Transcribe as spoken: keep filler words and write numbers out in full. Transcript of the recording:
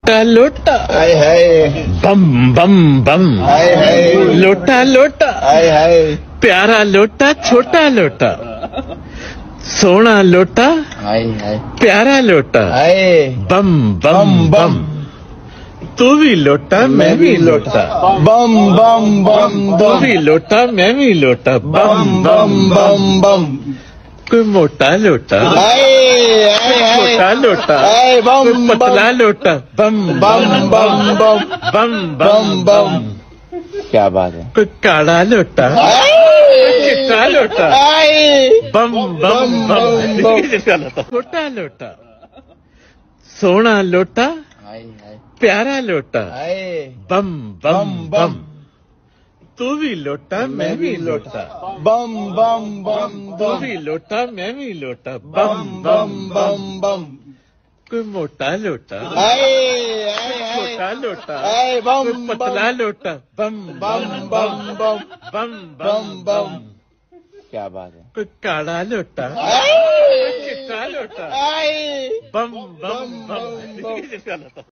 लोटा लोटा हाय हाय बम बम बम हाय हाय लोटा लोटा हाय हाय प्यारा लोटा छोटा लोटा सोना लोटा हाय हाय प्यारा लोटा हाय बम बम बम तू भी लोटा मैं भी लोटा बम बम बम तू बम भी लोटा मैं भी लोटा बम बम बम बम कोई मोटा लोटा हाय हाय हाय मोटा लोटा हाय बम कोई पतला लोटा बम बम बम बम बम बम बम क्या बात है। कोई काला लोटा चिट्टा लोटा हाय बम बम बम, बम छोटा लोटा सोना लोटा हाय हाय प्यारा लोटा हाय बम बम बम बम तू भी लोटा मैं भी लोटा बम बम बम तू बम भी लोटा मैं भी लोटा बम बम बम बम कोई मोटा लोटा हाय हाय हाय छोटा लोटा हाय बम कोई पतला लोटा बम बम बम बम बम बम बम क्या बात है। कोई काला लोटा हाय चिट्टा लोटा हाय बम बम बम, बम, बम